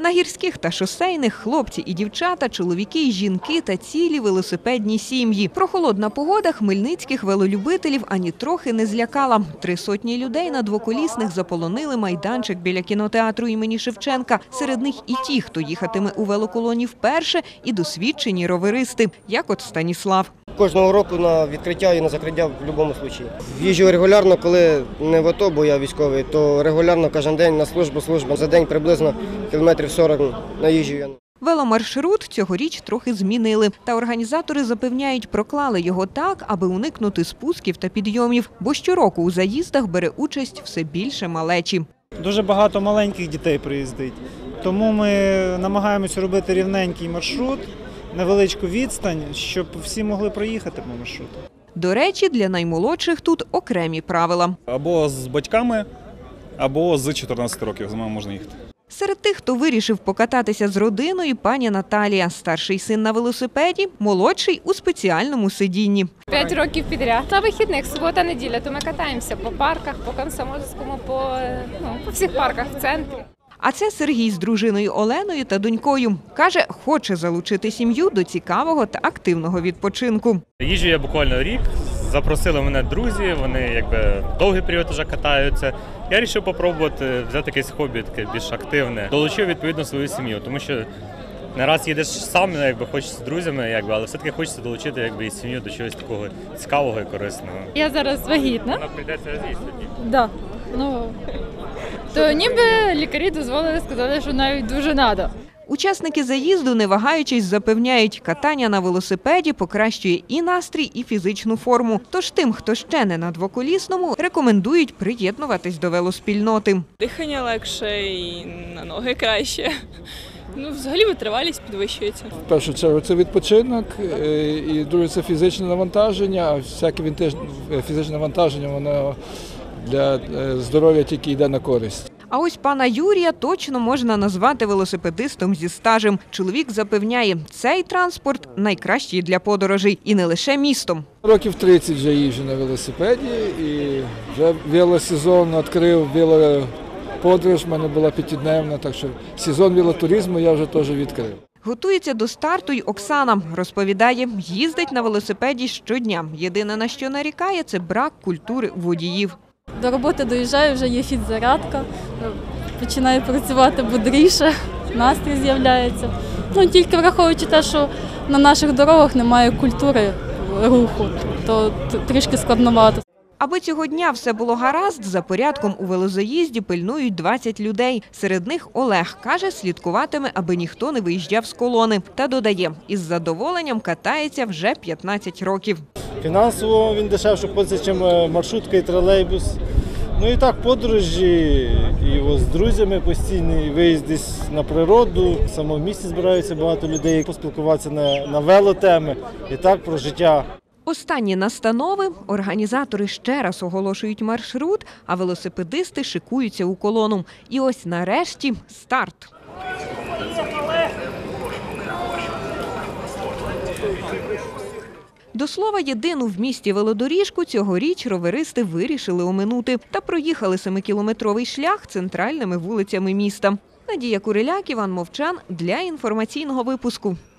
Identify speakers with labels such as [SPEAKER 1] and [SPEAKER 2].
[SPEAKER 1] На гірських та шосейних хлопці і дівчата, чоловіки і жінки та цілі велосипедні сім'ї. Прохолодна погода хмельницьких велолюбителів ані трохи не злякала. 300 людей на двоколісних заполонили майданчик біля кінотеатру імені Шевченка. Серед них і ті, хто їхатиме у велоколоні вперше, і досвідчені роверисти, як от Станіслав.
[SPEAKER 2] Кожного року на відкриття і на закриття в будь-якому випадку. Їжджу регулярно, коли не в АТО, бо я військовий, то регулярно кожен день на службу. За день приблизно кілометрів 40 наїжджу.
[SPEAKER 1] Веломаршрут цьогоріч трохи змінили. Та організатори запевняють, проклали його так, аби уникнути спусків та підйомів. Бо щороку у заїздах бере участь все більше малечі.
[SPEAKER 3] Дуже багато маленьких дітей приїздить. Тому ми намагаємося робити рівненький маршрут, невеличку відстань, щоб всі могли проїхати по маршруту.
[SPEAKER 1] До речі, для наймолодших тут окремі правила.
[SPEAKER 4] Або з батьками, або з 14 років з ними можна їхати.
[SPEAKER 1] Серед тих, хто вирішив покататися з родиною, пані Наталія. Старший син на велосипеді, молодший у спеціальному сидінні.
[SPEAKER 5] 5 років підряд. На вихідних, субота-неділя, то ми катаємося по парках, по Комсомольському, по всіх парках в центрі.
[SPEAKER 1] А це Сергій з дружиною Оленою та донькою. Каже, хоче залучити сім'ю до цікавого та активного відпочинку.
[SPEAKER 6] Їжджу я буквально рік, запросили мене друзі, вони довгий період вже катаються. Я вирішив спробувати взяти якесь хобі таке більш активне. Долучив відповідно свою сім'ю, тому що не раз їдеш сам, хочеш з друзями, але все-таки хочеться долучити і сім'ю до чогось такого цікавого і корисного.
[SPEAKER 5] Я зараз вагітна.
[SPEAKER 6] Вона прийдеться з'їсти.
[SPEAKER 5] Да. То ніби лікарі дозволили, сказали, що навіть дуже треба.
[SPEAKER 1] Учасники заїзду, не вагаючись, запевняють, катання на велосипеді покращує і настрій, і фізичну форму. Тож тим, хто ще не на двоколісному, рекомендують приєднуватись до велоспільноти.
[SPEAKER 7] Дихання легше і на ноги краще. Взагалі витривалість підвищується.
[SPEAKER 8] В першу чергу це відпочинок, і друге це фізичне навантаження, а всяке фізичне навантаження, воно для здоров'я тільки йде на користь.
[SPEAKER 1] А ось пана Юрія точно можна назвати велосипедистом зі стажем. Чоловік запевняє, цей транспорт найкращий для подорожей і не лише містом.
[SPEAKER 8] Років 30 вже їжджу на велосипеді і вже велосезон відкрив, велоподорож в мене була 5-дневна, так що сезон велотуризму я вже теж відкрив.
[SPEAKER 1] Готується до старту й Оксана. Розповідає, їздить на велосипеді щодня. Єдине, на що нарікає, це брак культури водіїв.
[SPEAKER 9] До роботи доїжджаю, вже є фіззарядка, починаю працювати бодріше, настрій з'являється. Тільки враховуючи те, що на наших дорогах немає культури руху, то трішки складновато.
[SPEAKER 1] Аби цього дня все було гаразд, за порядком у велозаїзді пильнують 20 людей. Серед них Олег. Каже, слідкуватиме, аби ніхто не виїжджав з колони. Та додає, із задоволенням катається вже 15 років.
[SPEAKER 3] Фінансово він дешевше платить, ніж маршрутка і тролейбус. І так, подорожі, і з друзями постійні виїзди на природу. Саме в місті збираються багато людей, поспілкуватися на велотеми і так про життя.
[SPEAKER 1] Останні настанови. Організатори ще раз оголошують маршрут, а велосипедисти шикуються у колону. І ось нарешті старт. До слова, єдину в місті велодоріжку цьогоріч роверисти вирішили оминути та проїхали 7-кілометровий шлях центральними вулицями міста. Надія Куриляк, Іван Мовчан для інформаційного випуску.